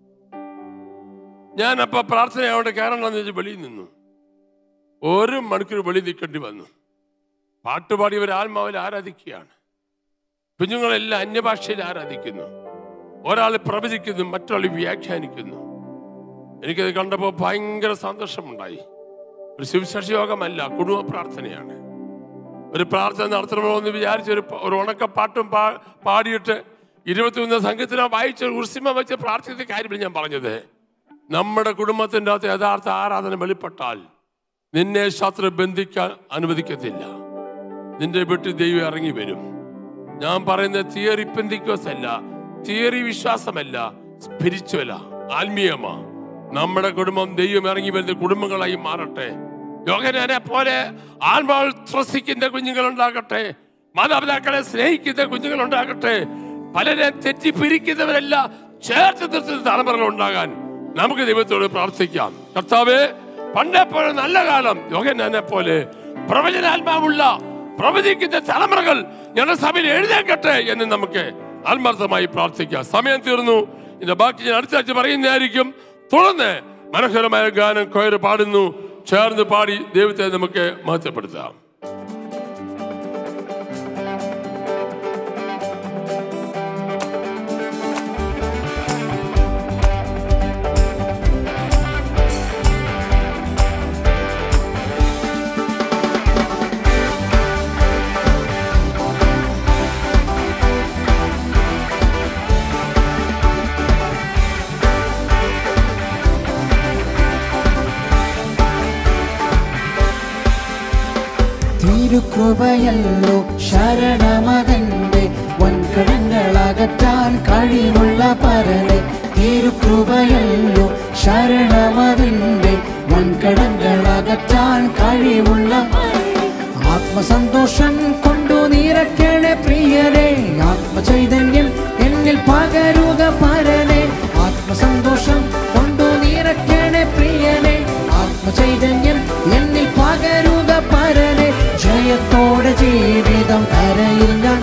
ഞാൻ അപ്പൊ പ്രാർത്ഥന അവിടെ കയറണമെന്ന് വെച്ച് വെളിയിൽ നിന്നു. 1 മണിക്കൂർ വെളിയിൽ നിൽക്കേണ്ടി വന്നു. പാട്ടുപാടിയവർ ആത്മാവിൽ ആരാധിക്കുകയാണ്. കുഞ്ഞുങ്ങളെല്ലാം അന്യഭാഷയിൽ ആരാധിക്കുന്നു. ഒരാൾ പ്രവചിക്കുന്നു, മറ്റൊരാൾ വ്യാഖ്യാനിക്കുന്നു. എനിക്കത് കണ്ടപ്പോൾ ഭയങ്കര സന്തോഷമുണ്ടായി. ഒരു സുവിശേഷ യോഗമല്ല, കുടുംബ പ്രാർത്ഥനയാണ്. ഒരു പ്രാർത്ഥന നടത്തണമോ എന്ന് വിചാരിച്ച് ഒരു ഉണക്കപ്പാട്ടും പാടിയിട്ട് 21 സംഘത്തിനോ വായിച്ച ഉർസിമ വെച്ച് പ്രാർത്ഥിച്ച കാര്യമില്ല ഞാൻ പറഞ്ഞത്. നമ്മുടെ കുടുംബത്തിൻ്റെ അകത്ത് യഥാർത്ഥ ആരാധന വെളിപ്പെട്ടാൽ നിന്നെ ശത്രു ബന്ധിക്കാൻ അനുവദിക്കത്തില്ല. നിന്റെ വീട്ടിൽ ദൈവം ഇറങ്ങി വരും. ഞാൻ പറയുന്നത് തിയറി പെന്തിക്കോസ് അല്ല, തിയറി വിശ്വാസമല്ല, സ്പിരിച്വലാ, ആത്മീയമാ. നമ്മുടെ കുടുംബം ദൈവം ഇറങ്ങി വരുന്ന കുടുംബങ്ങളായി മാറട്ടെ. യോഹന്നാനെ പോലെ ആത്മാവിൽ ത്രസിക്കുന്ന കുഞ്ഞുങ്ങൾ ഉണ്ടാകട്ടെ. മാതാപിതാക്കളെ സ്നേഹിക്കുന്ന കുഞ്ഞുങ്ങൾ ഉണ്ടാകട്ടെ. പലരെ തെറ്റിപ്പിരിക്കുന്നവരല്ല ചേർത്ത് നിർത്തുന്ന തലമുറകൾ ഉണ്ടാകാൻ നമുക്ക് ദൈവത്തോട് പ്രാർത്ഥിക്കാം. കർത്താവേ, പണ്ടെപ്പോലെ നല്ല കാലം യോഹന്നാനെ പോലെ പ്രവചനാത്മാവുള്ള പ്രവചിക്കുന്ന തലമുറകൾ ഞങ്ങളുടെ സഭയിൽ എഴുന്നേൽക്കട്ടെ എന്ന് നമുക്ക് ആത്മാർത്ഥമായി പ്രാർത്ഥിക്കാം. സമയം തീർന്നു. ഇതിന്റെ ബാക്കി ഞാൻ അടുത്ത ആഴ്ച പറയുന്നതായിരിക്കും. തുടർന്ന് മനോഹരമായ ഗാനം കൊയർ പാടുന്നു. ചേർന്ന് പാടി ദൈവത്തെ നമുക്ക് മഹത്വപ്പെടുത്താം. തിരുകൃപയല്ലോ ശരണമകന്റെ വൻകടങ്ങളകറ്റാൻ കഴിവുള്ള പരനെ. തിരുകൃപയല്ലോ ശരണമകന്റെ വൻകടങ്ങളകറ്റാൻ കഴിവുള്ള ആത്മസന്തോഷം കൊണ്ടു നിറയ്ക്കണേ പ്രിയനെ. ആത്മചൈതന്യം എന്നിൽ പകരുക പരനെ. ആത്മസന്തോഷം കൊണ്ടു നിറയ്ക്കണേ പ്രിയനെ. ആത്മചൈതന്യം എന്നിൽ പകരുക പരനെ. ജയത്തോടെ ജീവിതം കരയിൽ ഞാൻ,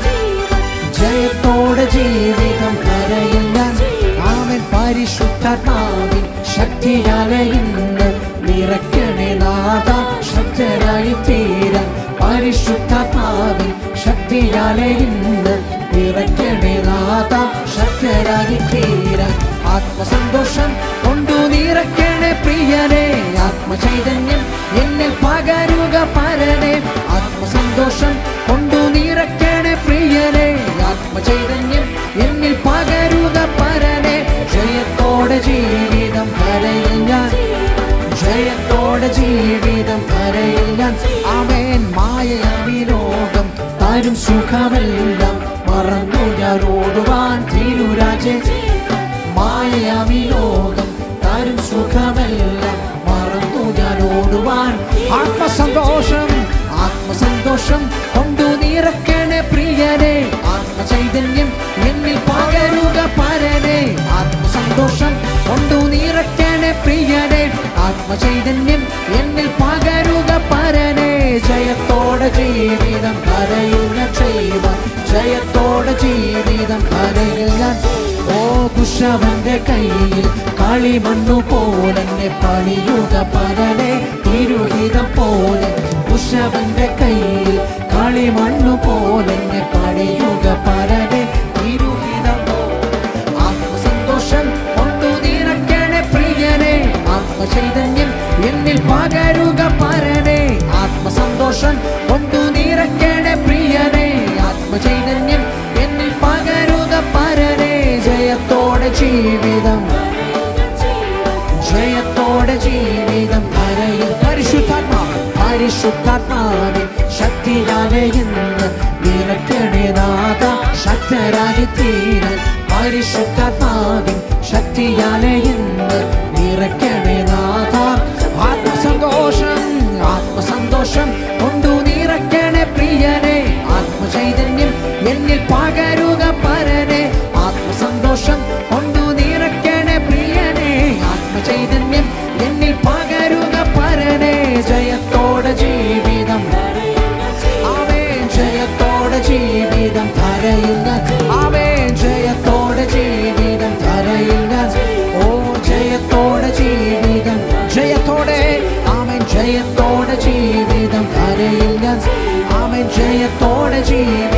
ജയത്തോടെ ജീവിതം കരയിൽ ഞാൻ. ആമേൻ. പരിശുദ്ധാത്മാവിൻ ശക്തിയാലെ ഇന്ന് നിറയ്ക്കണേ നാഥ, ശക്തരായി തീരാൻ. പരിശുദ്ധാത്മാവിൻ ശക്തിയാലെ ഇന്ന് നിറയ്ക്കണേ നാഥ, ശക്തരായി തീരാൻ. ആത്മസന്തോഷം കൊണ്ടു നിറയ്ക്കണേ പ്രിയനെ. ആത്മചൈതന്യം എന്നിൽ പകരുക പരനെ. ആത്മസന്തോഷം കൊണ്ടു നിറയ്ക്കണേ പ്രിയനെ. ആത്മചൈതന്യം എന്നിൽ പകരുക പരനെ. ജയത്തോടെ ജീവിതം കരയിൽ ഞാൻ, ജയത്തോടെ ജീവിതം കരയിൽ ഞാൻ. ആമേൻ. മായയാമി ലോകം തരും സുഖമെല്ലാം മറന്നു ഞാൻ ഓടുവാൻ തിരുരാജേ. മായയാമി ലോകം തരും സുഖമെല്ലാം മറന്നു ഞാൻ ഓടുവാൻ. ആത്മസന്തോഷം, ആത്മസന്തോഷം കൊണ്ടു നിറയ്ക്കണേ പ്രിയനെ. ആത്മചൈതന്യം എന്നിൽ പകരുക പരനെ. ആത്മസന്തോഷം കൊണ്ടു നിറയ്ക്കണേ പ്രിയനെ. ആത്മചൈതന്യം എന്നിൽ പകരുക പരനെ. ജയത്തോടെ ജീവിതം കരയിൽ ഞാൻ ചെയ്യുവാൻ, ജയത്തോടെ ജീവിതം കരയിൽ ഞാൻ. ഓ കുശവന്റെ കയ്യിൽ കളിമണ്ണു പോലെന്നെ പണിയുക പരനെ. തിരുഹിതം പോലെ കുശവന്റെ കയ്യിൽ കളിമണ്ണു പോലെന്നെ പണിയുക പരനെ. തിരുഹിതം പോലെ ആത്മസന്തോഷം കൊണ്ടു നിറയ്ക്കണേ പ്രിയനെ. ആത്മചൈതന്യം എന്നിൽ പകരുക പരനെ. ആത്മസന്തോഷം കൊണ്ടു നിറയ്ക്കണേ പ്രിയനെ. ആത്മചൈതന്യം എന്നിൽ പകരുക പരനെ. ജയത്തോടെ ജീവിതം, ജയത്തോടെ ജീവിതം കരയിൽ. പരിശുദ്ധാത്മാവ്, പരിശുദ്ധാത്മാവിൻ ശക്തിയാലെ ഇന്ന് നിറയ്ക്കണേ നാഥ, ശക്തരായി തീരാൻ. പരിശുദ്ധാത്മാവിൻ ശക്തിയാലെ ഇന്ന് നിറയ്ക്കണേ നാഥ. ആത്മസന്തോഷം, ആത്മസന്തോഷം കൊണ്ടു നിറയ്ക്കണേ പ്രിയനെ. ആത്മചൈതന്യം എന്നിൽ പകരുക പരനെ. ആത്മസന്തോഷം കൊണ്ടു നിറയ്ക്കണേ പ്രിയനെ. ആത്മചൈതന്യം എന്നിൽ പകരുക പരനെ. ജയത്തോടെ ജീവിതം, ആമേൻ. ജയത്തോടെ ജീവിതം കരയിൽ ഞാൻ. ആമേൻ. ജയത്തോടെ ജീവിതം കരയിൽ ഞാൻ. ഓ ജയത്തോടെ ജീവിതം, ജയത്തോടെ, ആമേൻ. ജയത്തോടെ ജീവിതം കരയിൽ ഞാൻ. ആമേൻ. ജയത്തോടെ ജീവിതം